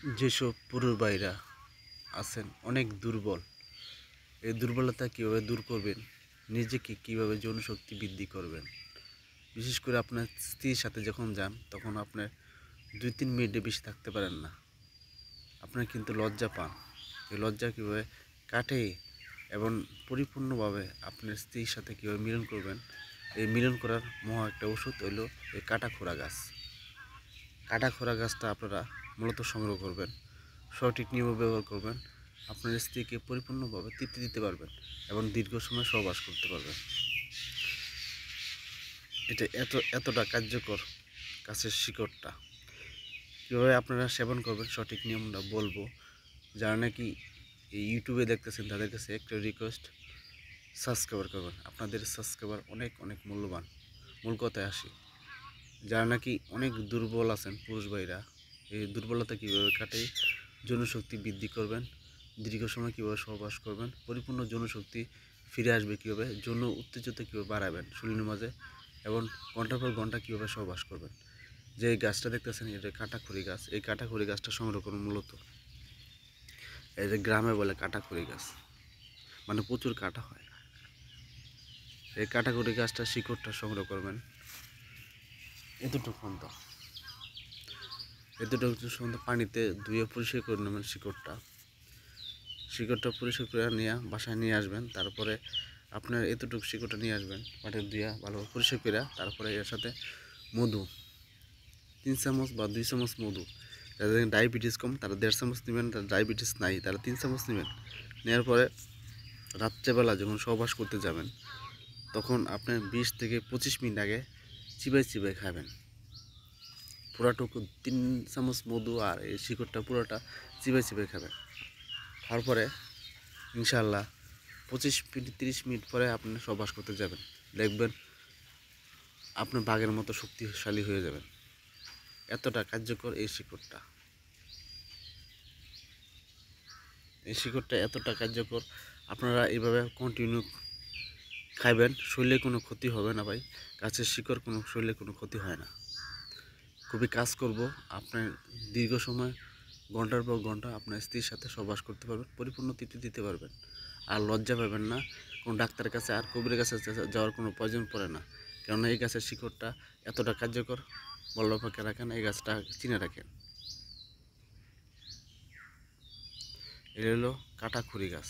যেসব পুরুষ ভাইরা আছেন অনেক দুর্বল, এই দুর্বলতা কীভাবে দূর করবেন, নিজেকে কীভাবে যৌনশক্তি বৃদ্ধি করবেন। বিশেষ করে আপনার স্ত্রীর সাথে যখন যান তখন আপনার 2-3 মিনিটে বেশি থাকতে পারেন না, আপনার কিন্তু লজ্জা পান। এই লজ্জা কীভাবে কাটে এবং পরিপূর্ণভাবে আপনার স্ত্রীর সাথে কীভাবে মিলন করবেন, এই মিলন করার মহা একটা ওষুধ হইল এই কাটাখোরা গাছ। কাটাখোরা গাছটা আপনারা মূলত সংগ্রহ করবেন, সঠিক নিয়মে ব্যবহার করবেন, আপনার স্ত্রীকে পরিপূর্ণভাবে তৃপ্তি দিতে পারবেন এবং দীর্ঘ সময় সহবাস করতে পারবেন। এটা এতটা কার্যকর গাছের শিকড়টা। কীভাবে আপনারা সেবন করবেন সঠিক নিয়মটা বলবো। যারা নাকি এই ইউটিউবে দেখতেছেন তাদের কাছে একটা রিকোয়েস্ট, সাবস্ক্রাইবার করবেন। আপনাদের সাবস্ক্রাইবার অনেক অনেক মূল্যবান। মূল কথায় আসি, যারা নাকি অনেক দুর্বল আছেন পুরুষ ভাইরা, এই দুর্বলতা কীভাবে কাটে, যৌনশক্তি বৃদ্ধি করবেন, দীর্ঘ সময় কীভাবে সহবাস করবেন, পরিপূর্ণ যৌনশক্তি ফিরে আসবে কীভাবে, যৌন উত্তেজতা কীভাবে বাড়াবেন শরীরের মাঝে, এবং ঘন্টার পর ঘন্টা কীভাবে সহবাস করবেন। যে গাছটা দেখতেছেন এটা কাটাখড়ি গাছ। এই কাটাখড়ি গাছটা সংগ্রহ করুন মূলত, এই যে গ্রামে বলে কাটাখড়ি গাছ, মানে প্রচুর কাটা হয়। এই কাটাখড়ি গাছটা শিকড়টা সংগ্রহ করবেন এতটুকু সুন্দর পানিতে ধুয়ে পরিষ্কার করে নেবেন। শিকড়টা পরিষ্কার করে নিয়ে বাসায় নিয়ে আসবেন। তারপরে আপনার এতটুকু শিকড়টা নিয়ে আসবেন, পানি ধুয়ে ভালো পরিষ্কার করে। তারপরে এর সাথে মধু 3 চামচ বা 2 চামচ মধু, যাদের ডায়াবেটিস কম তারা 1.5 চামচ নেবেন, তারা ডায়াবেটিস নাই তারা 3 চামচ নেবেন। নেওয়ার পরে রাত্রেবেলা যখন সহবাস করতে যাবেন তখন আপনার 20 থেকে 25 মিনিট আগে চিবাই চিবাই খাবেন। পুরাটুকু 3 চামচ মধু আর এই শিকড়টা পুরোটা চিবাই চিবাই খাবেন। খাওয়ার পরে ইনশাআল্লাহ 25-30 মিনিট পরে আপনি সহবাস করতে যাবেন, দেখবেন আপনি বাঘের মতো শক্তিশালী হয়ে যাবেন। এতটা কার্যকর এই শিকড়টা এতটা কার্যকর। আপনারা এইভাবে কন্টিনিউ খাইবেন, শরীরে কোনো ক্ষতি হবে না ভাই। গাছের শিকড় কোনো শরীরে কোনো ক্ষতি হয় না, খুবই কাজ করব। আপনার দীর্ঘ সময় ঘন্টার পর ঘন্টা আপনার স্ত্রীর সাথে সহবাস করতে পারবেন, পরিপূর্ণ তৃপ্তি দিতে পারবেন, আর লজ্জা পাবেন না। কোনো ডাক্তারের কাছে আর কবিরের কাছে যাওয়ার কোনো প্রয়োজন পড়ে না, কেননা এই গাছের শিকড়টা এতটা কার্যকর। বল্লভ পাকে রাখেন, এই গাছটা চিনে রাখেন। এটা হলো কাটাখড়ি গাছ,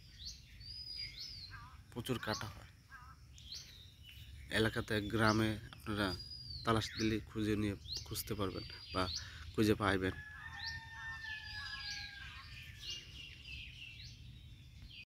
প্রচুর কাটা হয় এলাকাতে। গ্রামে আপনারা তালাশ দিলে খুঁজতে পারবেন বা খুঁজে পাইবেন।